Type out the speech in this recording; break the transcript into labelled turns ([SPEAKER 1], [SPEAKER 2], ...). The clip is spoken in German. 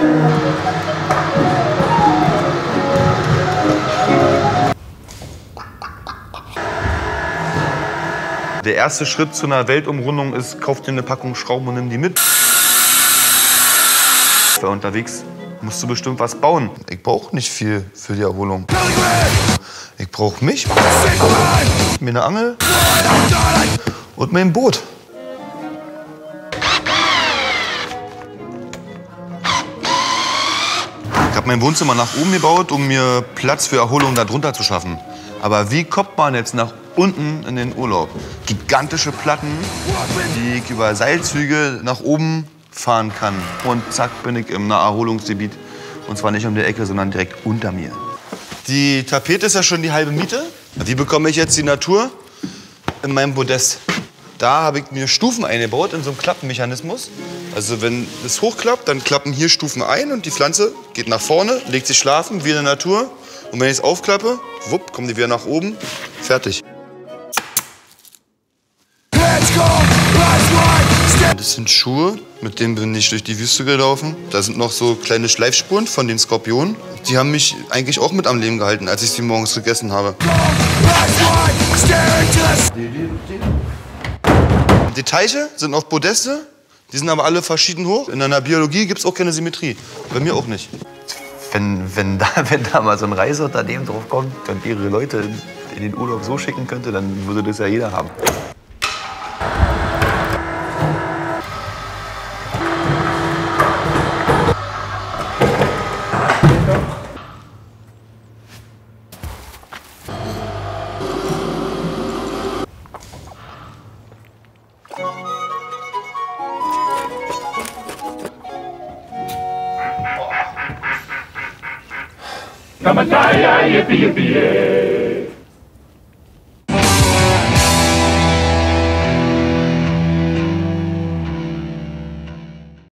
[SPEAKER 1] Der erste Schritt zu einer Weltumrundung ist, kauf dir eine Packung Schrauben und nimm die mit. Für unterwegs musst du bestimmt was bauen. Ich brauche nicht viel für die Erholung. Ich brauche mich, mir eine Angel und mein Boot. Ich habe mein Wohnzimmer nach oben gebaut, um mir Platz für Erholung darunter zu schaffen. Aber wie kommt man jetzt nach unten in den Urlaub? Gigantische Platten, die ich über Seilzüge nach oben fahren kann. Und zack, bin ich im Erholungsgebiet. Und zwar nicht um die Ecke, sondern direkt unter mir. Die Tapete ist ja schon die halbe Miete. Wie bekomme ich jetzt die Natur? In meinem Podest. Da habe ich mir Stufen eingebaut in so einem Klappenmechanismus. Also wenn es hochklappt, dann klappen hier Stufen ein und die Pflanze geht nach vorne, legt sich schlafen, wie in der Natur. Und wenn ich es aufklappe, wupp, kommen die wieder nach oben. Fertig. Das sind Schuhe, mit denen bin ich durch die Wüste gelaufen. Da sind noch so kleine Schleifspuren von den Skorpionen. Die haben mich eigentlich auch mit am Leben gehalten, als ich sie morgens gegessen habe. Die Teiche sind auf Podeste, die sind aber alle verschieden hoch. In einer Biologie gibt es auch keine Symmetrie. Bei mir auch nicht. Wenn da mal so ein Reiseunternehmen drauf kommt und ihre Leute in den Urlaub so schicken könnte, dann würde das ja jeder haben.
[SPEAKER 2] Come on, yippee, yippee, yippee.